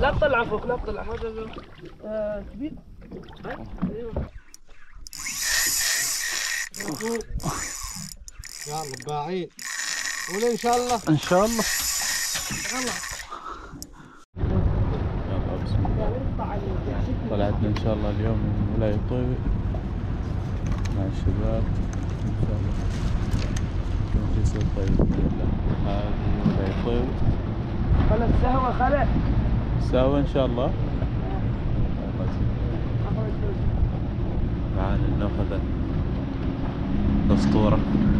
لا تطلع فوق، لا تطلع. هذا كبير. ايوه يلا باعين قول ان شاء الله. ان شاء الله. يلا يلا بسم الله. طلعتنا ان شاء الله اليوم من ولاية طيبة مع الشباب ان شاء الله. يوم في يصير طيب باذن الله. هذه ولاية طيبة. خلى السهوة خلى سوا ان شاء الله. معانا ناخذ الاسطورة.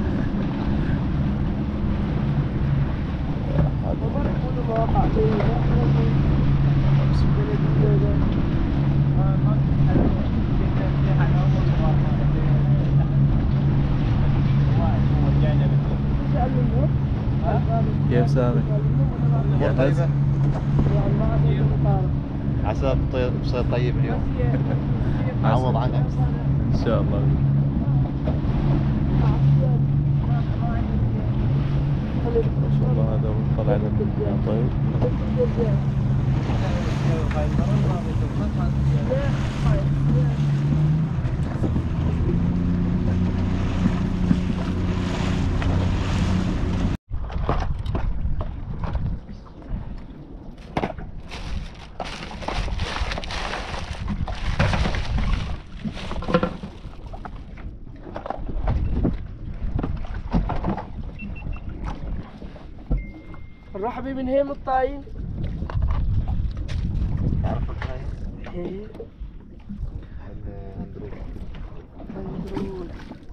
كيف سامي؟ جاهز؟ عسى بصير طيب اليوم. عوض عن امس ان شاء الله. ما شاء الله هذا هو طلعنا من طيب. الرحبي من هيم الطاين. تعرف الطاين؟ ايه هندرول.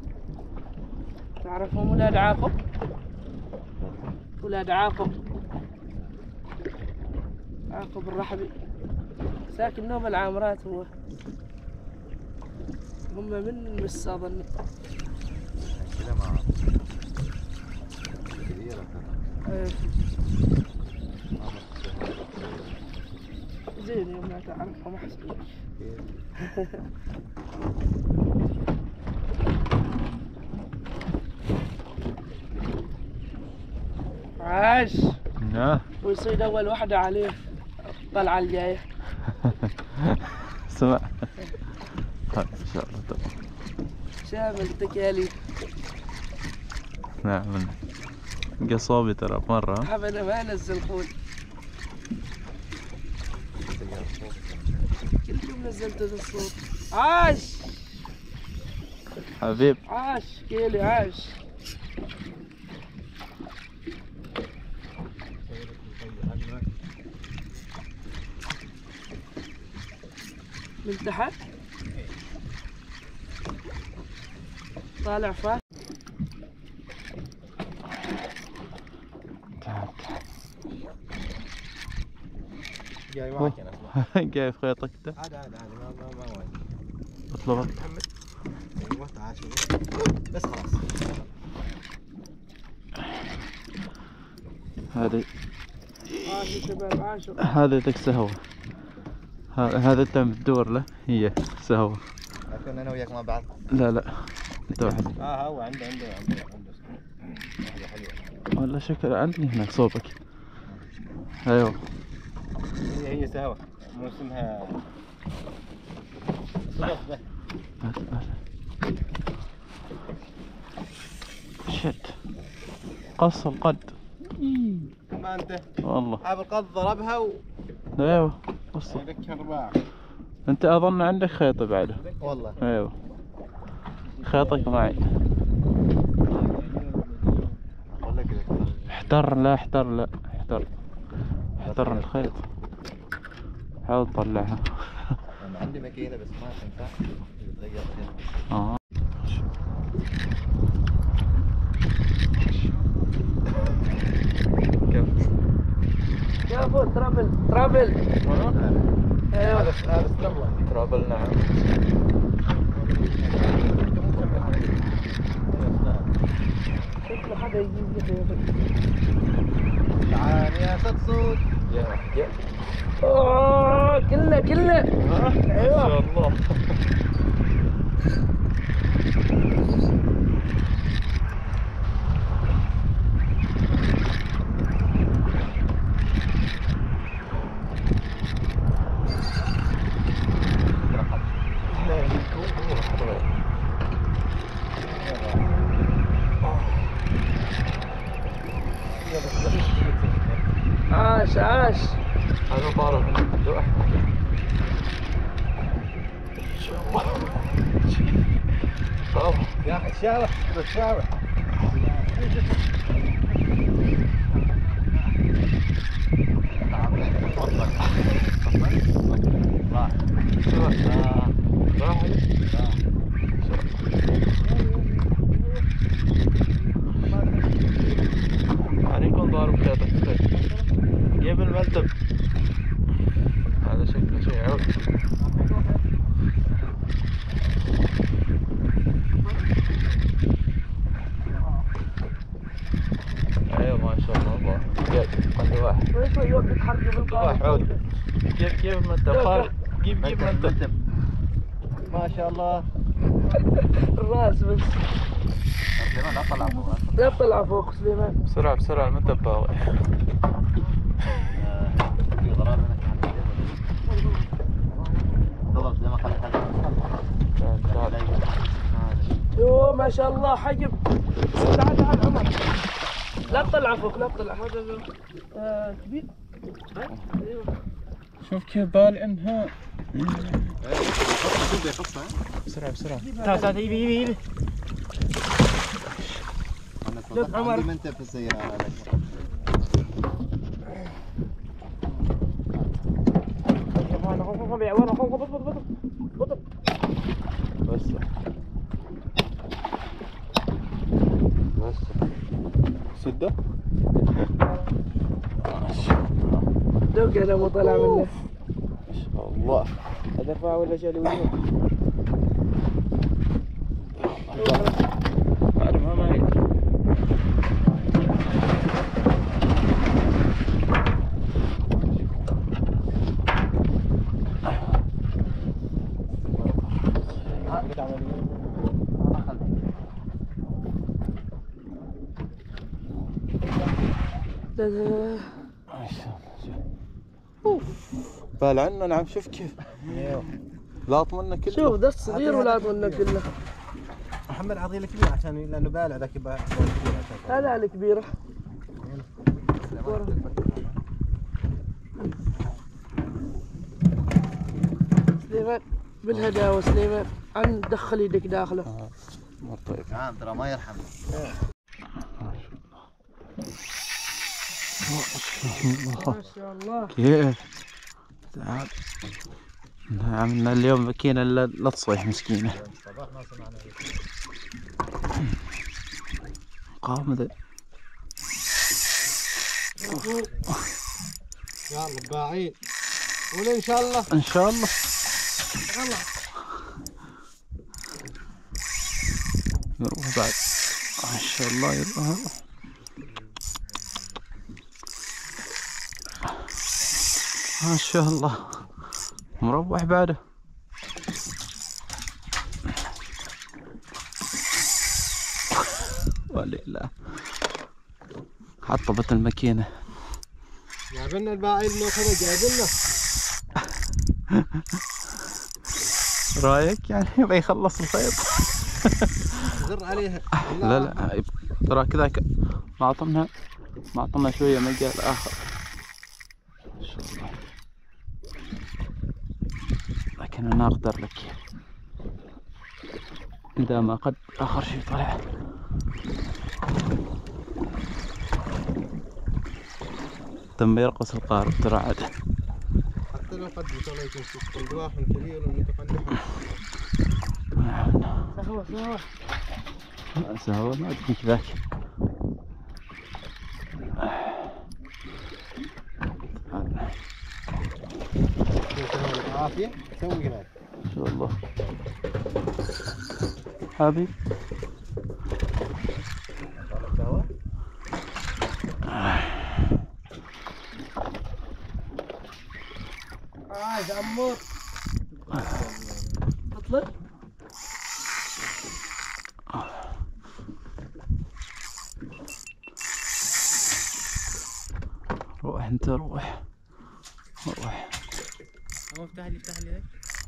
تعرفهم ولاد عاقب؟ ولاد عاقب الرحبي ساكن نوم العامرات. هو هم من مس اظن. كذا ما اعرف. كبيرة زين يوم ما تعرفهم احسن. عاش. ويصيد اول واحدة عليه الطلعة الجاية. سمع. ان شاء الله طبعا. شامل تكالي. نعم قصابي ترى مرة. أبدا ما انزل خول. كل يوم نزلت الصوت. عاش حبيب. عاش كيلي عاش. من تحت طالع فات. جاي معك انا. جاي في خيطك ده؟ عادي ما وايد. اطلبك. محمد ايوه تعال شوف بس خلاص. هذه عاشوا شباب عاشوا. هذه لك سهوة. هذا انت بتدور له هي سهوة. لكن انا وياك مع بعض. لا انت واحد. هو عنده واحدة حلوة. والله شكل عندي هناك صوبك. ايوه هي سهوة مو اسمها صدف. شت قص القد. ما انت والله هذا القط ضربها ايوه قص. يذكر باع. انت اظن عندك خيط بعده. والله ايوه خيطك معي. احتر الخيط. حاول تطلعها. انا عندي ماكينه بس ما تنفع تتغير شافوا ترابل. ايوه هذا ترابل. نعم شكله حدا يجيب. تعال يا صدصود. يا كله ايوه ما شاء الله. عاش عاش. هذا طارق روح. طارق يا اخي شاوح شاوح. عليكم ضارب كذا جيب الملتب. هذا شكله شيء عود. ايوه ما شاء الله. خلي واحد واحد عود. جيب الملتب خالد. جيب ملتب. ما شاء الله. الراس بس. سليمان لا طلع فوق. لا تطلع فوق سليمان. بسرعة الملتب باوي. في ضرب هنا. تفضل زي ما خليت. يوه ما شاء الله حجم. تعال عمر. لا تطلع فوق لا تطلع. كبير. شوف كيف بالعنها. بسرعة. تعال يبي. لف عمر. عندي منتف في السيارة. بس سده. دوق انا مو طالع منه. ما شاء الله. هذا رفع ولا شالي وجهه؟ ما يدري. بال عنه. نعم شوف كيف لاط منه كله. شوف ده الصغير ولاط منه كله. محمد عطيه الكبير عشان لانه بالع ذاك يبقى هذا الكبيرة. سليمان بالهداوة سليمان. عن دخل يدك داخله. مر طيب. نعم ترى ما يرحم. ما شاء الله. كيف تعال. عملنا اليوم ماكينة لا تصيح مسكينة. قامدة. يلا باعين. قول ان شاء الله. ان شاء الله. يروح بعد. ما شاء الله يروح. ما شاء الله مروح بعده. ولله حطبت الماكينة. جايبلنا الباعين انه كذا جايبلنا. رايك يعني بيخلص الخيط. زر عليها. لا ترى كذاك ما اعطنا شوية مجال آخر. ما شاء الله. لكن أنا أقدر لك إذا ما قد آخر شيء طلع. تم يرقص القارب ترى عاد. حتى لو قد الله يكون الدواح كبير ومتقدم. سهوة ما أدري ذاك. عافية سوي هناك. ما شاء الله حبيب. عمور اطلع. روح انت روح. افتح لي ذاك.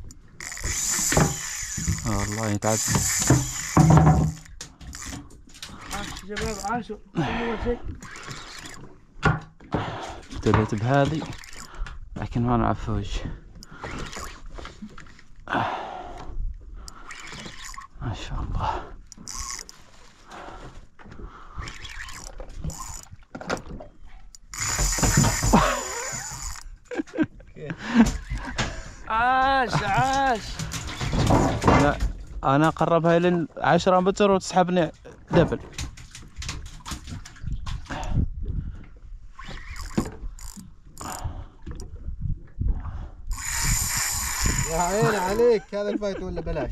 والله يتعب. شباب عاشوا. اول شيء ابتديت بهذه لكن ما نعرف وش. ما شاء الله. عاش. لا انا اقربها لين 10 متر وتسحبني دبل. يا عيني عليك، هذا الفايت ولا بلاش؟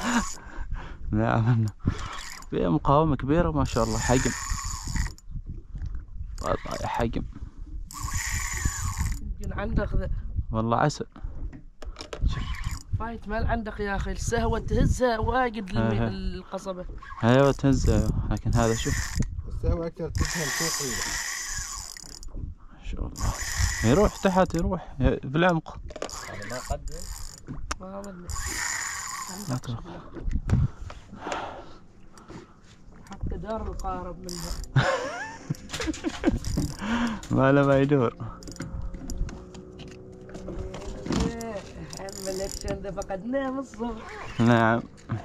نعم فيها مقاومة كبيرة ما شاء الله. حجم والله يا حجم. يمكن عندك ذا والله عسل. فايت مال عندك يا اخي. السهوة تهزها واجد ها. القصبة. ايوه تهز لكن هذا شوف السهوة أكثر تسهل طويلة. ما شاء الله. يروح تحت يروح بالعمق. ما ظني. لا تخاف. حتى دار القارب منها. ما يدور. اما الاكشن ذا فقدناه من الصبح. نعم.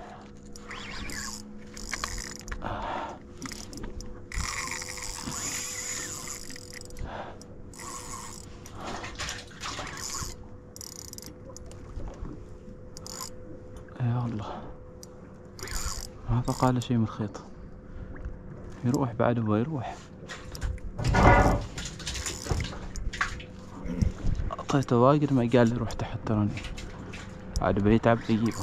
يا الله ما بقى له شيء من الخيط. يروح بعد هو يروح. اعطيته واجد ما قال لي روح تحت تراني عاد بيتعب يجيبه.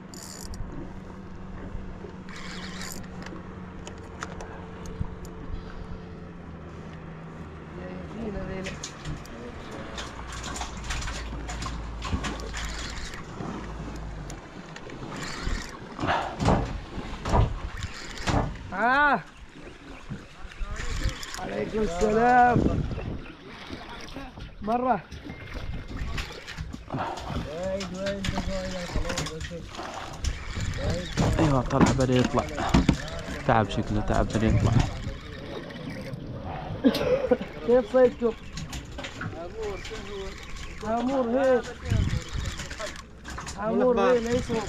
عليكم السلام. مرة ايوه طلع بدا يطلع. تعب شكله تعب بدا يطلع. كيف صيدكم؟ عمور هيل. عمور هيل اسمه.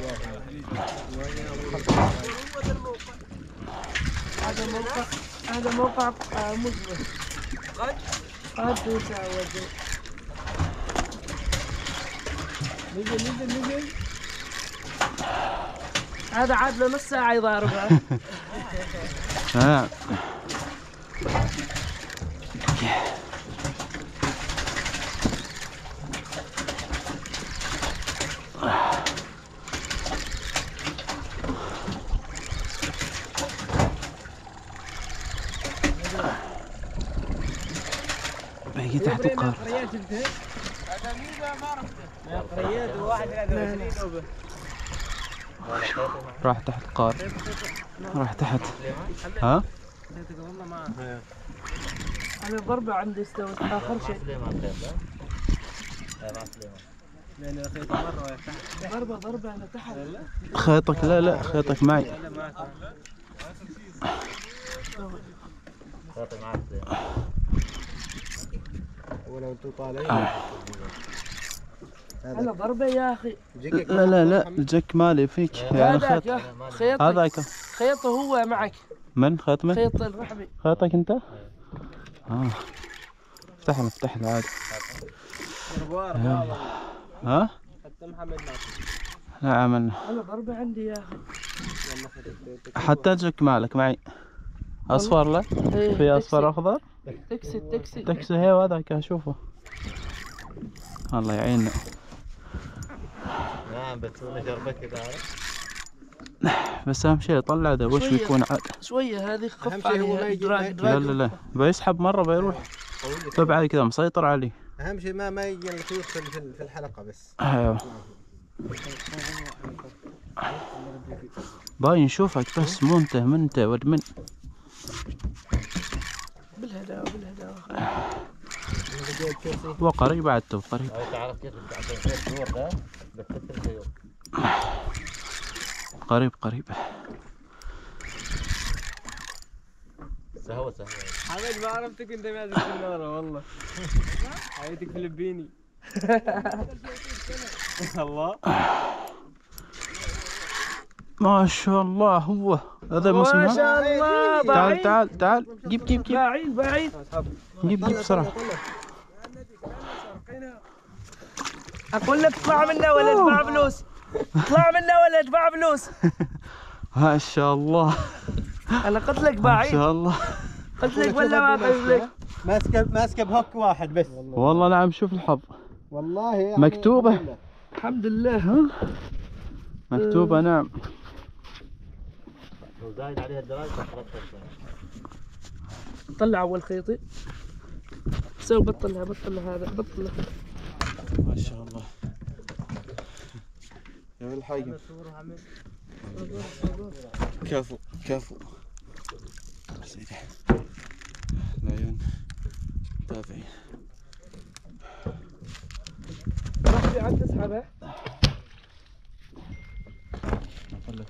هذا موقع مزبط. قد يساوي. نزل. هذا عاد له نص ساعة يضاربها. بيجي تحت القار. راح تحت القار. راح تحت. ها؟ أنا الضربة عندي استوت آخر شيء. ضربة أنا تحت. خيطك لا خيطك معي. ولو انتم طالعين أنا ضربة يا أخي. لا الجك مالي فيك يعني خيط. هذاك خيطه هو معك. من خيط من؟ خيط الرحبي. خيطك أنت؟ افتح له عادي. ها؟ لا عملنا. أنا ضربة عندي يا أخي. حتى الجك مالك معي. أصفر له؟ في أصفر أخضر؟ تكسي هي وهذاك أشوفه. الله يعيننا. نعم بتسوي جربك كذا. بس أهم شيء طلع ذا وش بيكون عاد. شوية هذه خف عليها. دراج. لا بيسحب مرة بيروح. تبع كذا مسيطر عليه. اهم شيء ما يجي الخيوط في الحلقة بس. ايوه باين نشوفك بس مو انت ود من. بالهداوة. هو قريب عاد قريب. تعرف كيف الدور ده بتكتب الخيوط. قريب سهوة سهوة. حمد ما عرفتك انت ماسك النظرة والله. حياتك فلبيني. الله. ما شاء الله هو هذا مسمى. ما شاء الله. تعال تعال تعال جيب بعيد بعيد. جيب بسرعة. اقول لك اطلع منا ولا ادفع فلوس. اطلع منا ولا ادفع فلوس. ما شاء الله. انا قلت لك ما بعيد. شاء الله. قلت لك ولا ما قلت لك. ماسكه بهوك واحد بس. والله نعم شوف الحظ. والله يعني مكتوبة. الحمد لله. مكتوبة نعم. لو زايد عليها الدراجة طلع اول خيطي. سوي بطلها هذا بطلها. ما شاء الله. يا الحاجم. كفو كفو. سيدي. العيون تابعين. راح في عاد تسحبها. أقول لك.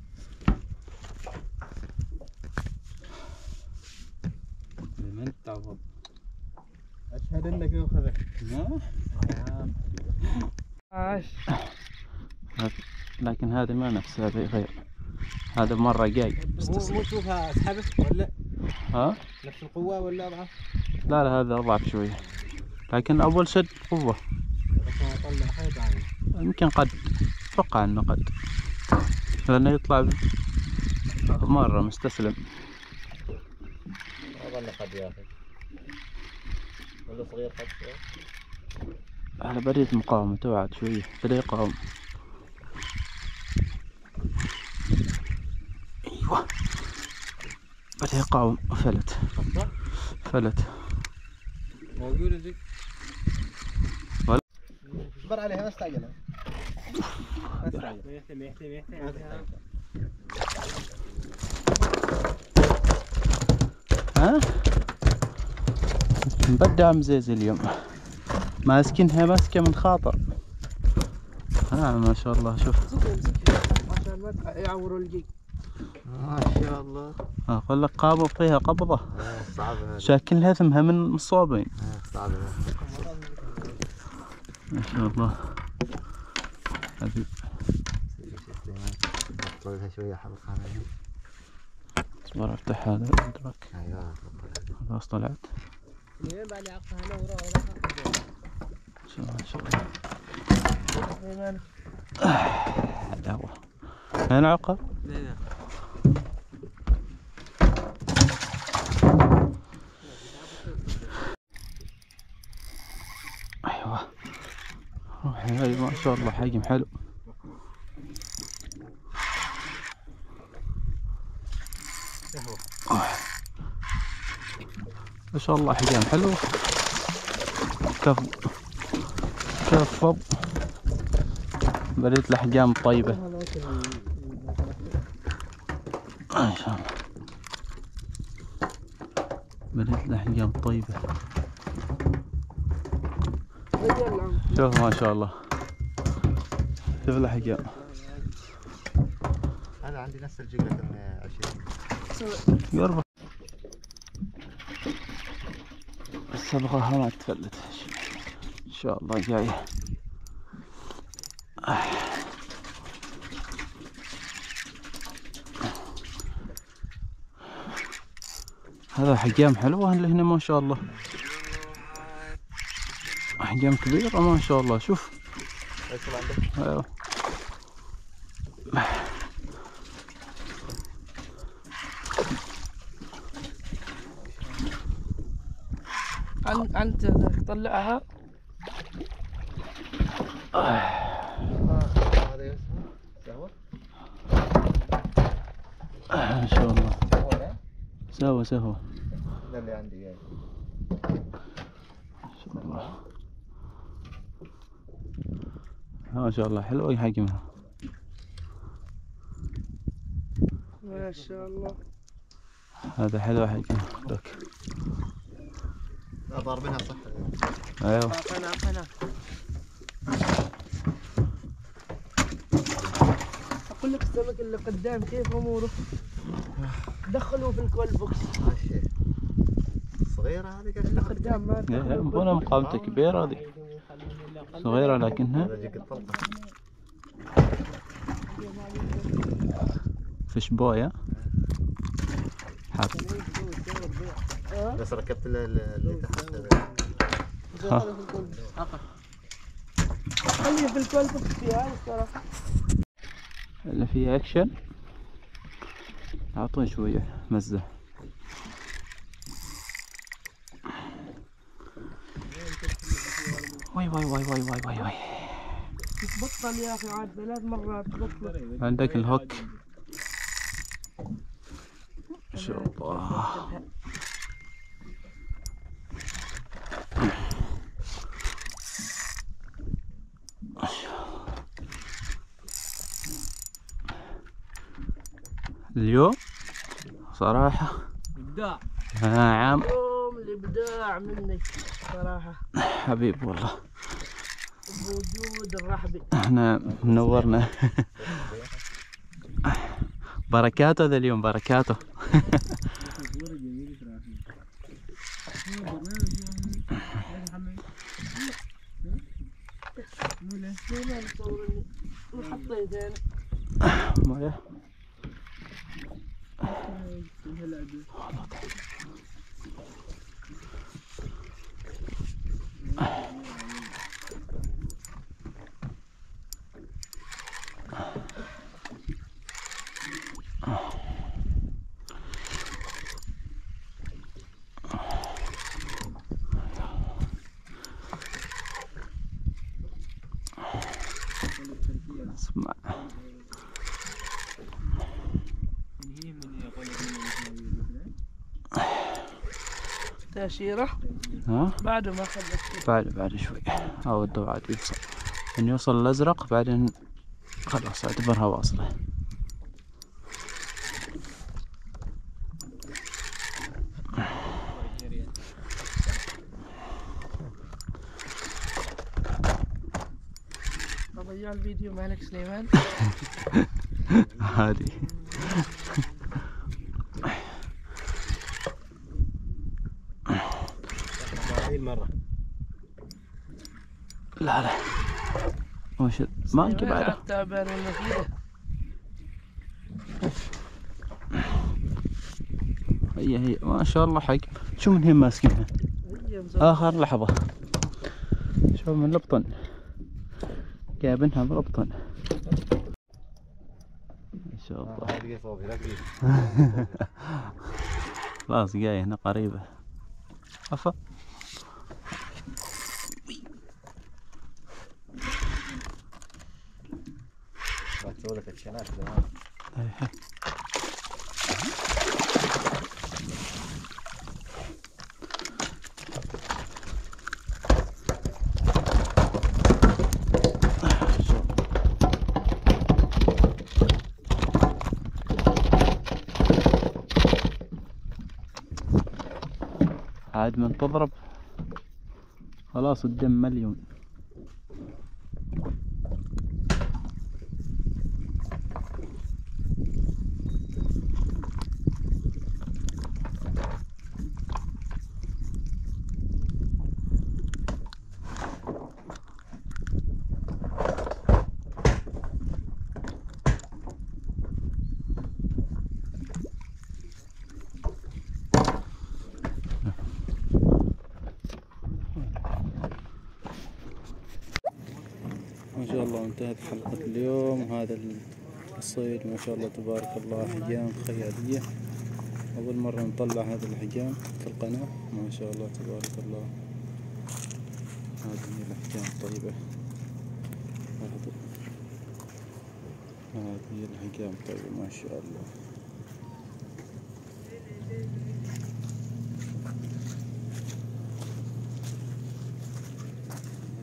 لمن تعوض. اشهد انك اخذك. عاش. لكن هذا ما نفس هذا غير. هذا مرة جاي. مو تشوفها اسحبه ولا؟ ها؟ نفس القوة ولا اضعف؟ لا لا هذا أضعف شوية. لكن أول شد قوة. عشان اطلع حيط عني. يمكن قد أتوقع إنه قد. لأنه يطلع مرة مستسلم. أظن قد يا أخي. ولا صغير قد. على بريد مقاومة توعد شوية بدأ يقاوم. أيوة بدأ يقاوم. فلت فلت. موجودة زي. اصبر عليها ما استعجلها. يحتمي ها؟ مبدع مزيز اليوم. ماسكينها ماسكة من خاطر. ما شاء الله شوف. عشان ما يعوروا الجي. ما شاء الله. أقول لك قابض فيها قبضة. صعبة. شاكلها ثمها من الصوبين. صعبة. ما شاء الله. حبيب. طولها شوية حلقة عليها. اصبر افتح هذا الادراك. ايوه. خلاص طلعت. بعد عقها انا ورا ما شاء الله. هذا هو. هنا عقب. ايوه روحي هاي ما شاء الله حجم حلو. ما شاء الله حجم حلو. كفو كفو. بديت الاحجام طيبة ما شاء الله. بديت الاحجام طيبة. شوف ما شاء الله. شوف الاحجام. انا عندي نفس الجيجا 20. قربة بس ابغاها ما تفلت ان شاء الله جاية. هذا احجام حلوة اللي هنا ما شاء الله. احجام كبيرة ما شاء الله. شوف ايوه انت طلعها. ما شاء الله. سوا ده اللي عندي جاي. ما شاء الله. ما شاء الله حلوة حجمها. ما شاء الله. هذا حلو حجمها لك. لا ضاربينها صح. ايوه قنا اقول لك السمك اللي قدام كيف اموره. دخلوه في الكول بوكس. ماشي. صغيرة هذه اللي قدام ما مبونا مقامته كبيرة هذه، صغيرة لكنها تجيك الطلقة. فيش بويا حاب. بس ركبت اللي تحت. خليه في الكلفة فيها الصراحة. اللي فيه اكشن اعطوني شوية مزة. واي واي واي واي واي واي واي. بطل يا اخي عاد 3 مرات بطل. عندك الهوك ما شاء الله. اليوم صراحة ابداع. نعم اليوم الابداع منك صراحة حبيب والله. بوجود الرحبي احنا منورنا. بركاته ذا اليوم بركاته. حطيت مويه اسمع. تأشيرة ها بعده ما خلصت. بعد شوي او الضوء عاد يوصل، ان يوصل الازرق بعدين خلاص اعتبرها واصلة. ضيع الفيديو مالك سليمان. عادي. مرة لا وش ما يجي بعده. تعبان ولا فيه. هي ما شاء الله حق. شو من هم ماسكينها اخر لحظة. شو من الابطن جايبينها بالابطن ما شاء الله. خلاص جاي هنا قريبة. عفا تسوي لك الشنات عاد من تضرب خلاص الدم مليون. ما شاء الله انتهت حلقة اليوم. هذا الصيد ما شاء الله تبارك الله أحجام خيالية. أول مرة نطلع هذه الأحجام في القناة ما شاء الله تبارك الله. هذه الأحجام طيبة. هذه الأحجام طيبة ما شاء الله.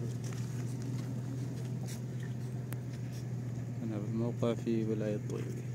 أنا بالموقع في ولاية طويلة.